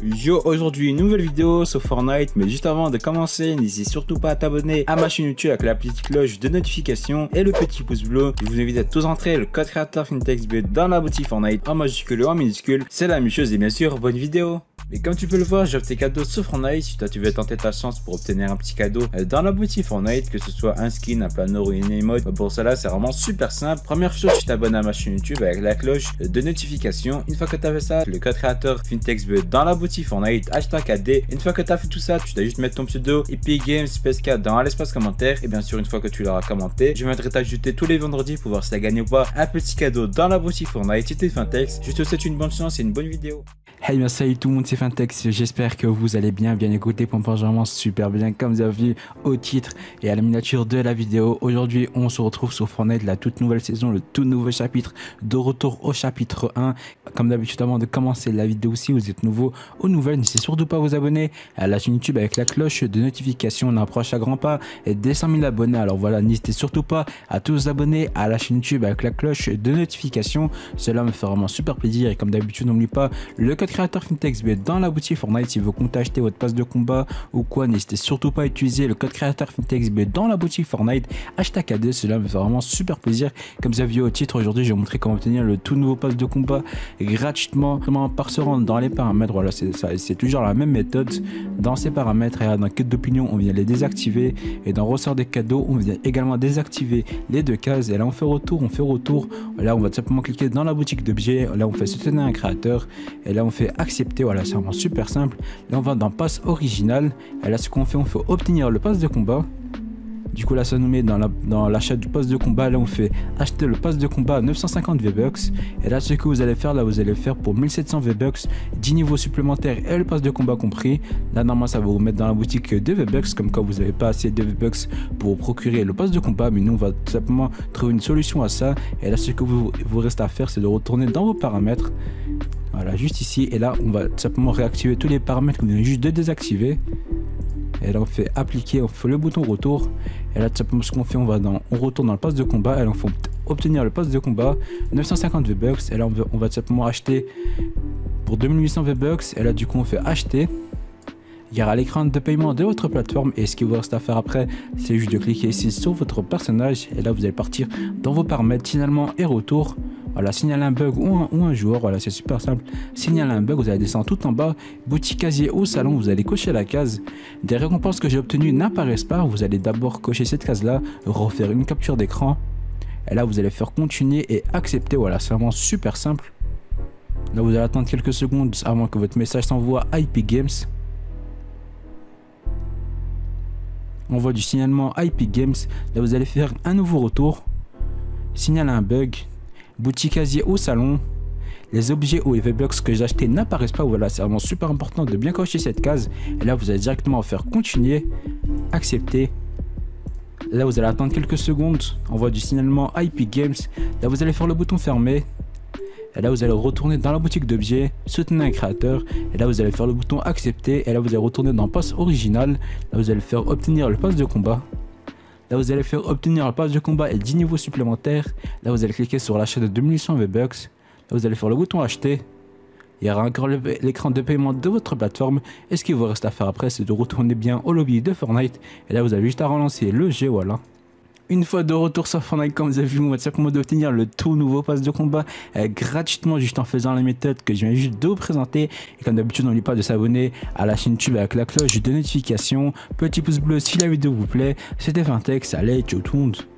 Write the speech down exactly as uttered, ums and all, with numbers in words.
Yo, aujourd'hui une nouvelle vidéo sur Fortnite, mais juste avant de commencer, n'hésitez surtout pas à t'abonner à ma chaîne YouTube avec la petite cloche de notification et le petit pouce bleu. Je vous invite à tous entrer le code créateur FinTechsBet dans la boutique Fortnite en majuscule ou en minuscule, c'est la même chose et bien sûr, bonne vidéo. Et comme tu peux le voir, j'offre tes cadeaux sur Fortnite. Si toi tu veux tenter ta chance pour obtenir un petit cadeau dans la boutique Fortnite, que ce soit un skin, un planeur ou une emote, pour cela c'est vraiment super simple. Première chose, tu t'abonnes à ma chaîne YouTube avec la cloche de notification. Une fois que tu as fait ça, le code créateur FinTechsBet dans la boutique Fortnite, hashtag A D. Une fois que tu as fait tout ça, tu dois juste mettre ton pseudo Epic Games P S quatre dans l'espace commentaire. Et bien sûr, une fois que tu l'auras commenté, je viendrai t'ajouter tous les vendredis pour voir si tu as gagné ou pas un petit cadeau dans la boutique Fortnite. C'était Fintex. Je te souhaite une bonne chance et une bonne vidéo. Hey bien salut tout le monde, c'est Fintex, j'espère que vous allez bien, bien écouter, pour vraiment super bien comme vous avez vu au titre et à la miniature de la vidéo. Aujourd'hui on se retrouve sur Fortnite, la toute nouvelle saison, le tout nouveau chapitre, de retour au chapitre un. Comme d'habitude, avant de commencer la vidéo, si vous êtes nouveau aux nouvelles, n'hésitez surtout pas à vous abonner à la chaîne YouTube avec la cloche de notification. On approche à grands pas et des cent mille abonnés, alors voilà, n'hésitez surtout pas à tous vous abonner à la chaîne YouTube avec la cloche de notification, cela me fait vraiment super plaisir. Et comme d'habitude, n'oubliez pas le code créateur FinTechsBet dans la boutique Fortnite. Si vous comptez acheter votre passe de combat ou quoi, n'hésitez surtout pas à utiliser le code créateur FinTechsBet dans la boutique Fortnite, hashtag A D, cela me fait vraiment super plaisir. Comme vous avez vu au titre, aujourd'hui je vais vous montrer comment obtenir le tout nouveau passe de combat gratuitement, vraiment par se rendre dans les paramètres. Voilà, c'est toujours la même méthode. Dans ces paramètres, et dans quête d'opinion, on vient les désactiver, et dans ressort des cadeaux, on vient également désactiver les deux cases. Et là on fait retour, on fait retour, là on va tout simplement cliquer dans la boutique d'objets, là on fait soutenir un créateur, et là on fait accepter. Voilà, c'est vraiment super simple. Là on va dans passe original, et là ce qu'on fait, on fait obtenir le pass de combat. Du coup là ça nous met dans l'achat la, dans du pass de combat. Là on fait acheter le pass de combat à neuf cent cinquante V-Bucks. Et là ce que vous allez faire, là vous allez faire pour mille sept cents V-Bucks, dix niveaux supplémentaires et le pass de combat compris. Là normalement ça va vous mettre dans la boutique de V-Bucks, comme quand vous n'avez pas assez de V-Bucks pour procurer le pass de combat. Mais nous on va tout simplement trouver une solution à ça. Et là ce que vous, vous reste à faire, c'est de retourner dans vos paramètres. Voilà, juste ici. Et là on va tout simplement réactiver tous les paramètres qu'on vient juste de désactiver. Et là on fait appliquer, on fait le bouton retour. Et là tout simplement ce qu'on fait, on va dans, on retourne dans le pass de combat. Et là on fait obtenir le pass de combat neuf cent cinquante V-Bucks. Et là on va, on va tout simplement acheter pour deux mille huit cents V-Bucks. Et là du coup on fait acheter. Il y aura l'écran de paiement de votre plateforme. Et ce qu'il vous reste à faire après, c'est juste de cliquer ici sur votre personnage. Et là vous allez partir dans vos paramètres, signalement et retour. Voilà, signaler un bug ou un, ou un joueur, voilà, c'est super simple. Signaler un bug, vous allez descendre tout en bas, boutique casier au salon, vous allez cocher la case. Des récompenses que j'ai obtenues n'apparaissent pas, vous allez d'abord cocher cette case là, refaire une capture d'écran. Et là vous allez faire continuer et accepter, voilà, c'est vraiment super simple. Là vous allez attendre quelques secondes avant que votre message s'envoie à Epic Games. On voit du signalement à Epic Games, là vous allez faire un nouveau retour, signaler un bug. Boutique casier au salon, les objets ou les V-Bucks que j'ai acheté n'apparaissent pas. Voilà, c'est vraiment super important de bien cocher cette case. Et là vous allez directement faire continuer, accepter. Là vous allez attendre quelques secondes, on voit du signalement à Epic Games. Là vous allez faire le bouton fermé. Et là vous allez retourner dans la boutique d'objets, soutenir un créateur. Et là vous allez faire le bouton accepter. Et là vous allez retourner dans passe original. Là vous allez faire obtenir le pass de combat. Là vous allez faire obtenir le pass de combat et dix niveaux supplémentaires. Là vous allez cliquer sur l'achat de deux mille huit cents V-Bucks. Là vous allez faire le bouton acheter. Il y aura encore l'écran de paiement de votre plateforme. Et ce qu'il vous reste à faire après, c'est de retourner bien au lobby de Fortnite. Et là vous avez juste à relancer le jeu, voilà. Une fois de retour sur Fortnite, comme vous avez vu, on va tout simplement d'obtenir le tout nouveau pass de combat euh, gratuitement, juste en faisant la méthode que je viens juste de vous présenter. Et comme d'habitude, n'oubliez pas de s'abonner à la chaîne YouTube avec la cloche de notification. Petit pouce bleu si la vidéo vous plaît. C'était Fintex, allez, ciao tout le monde.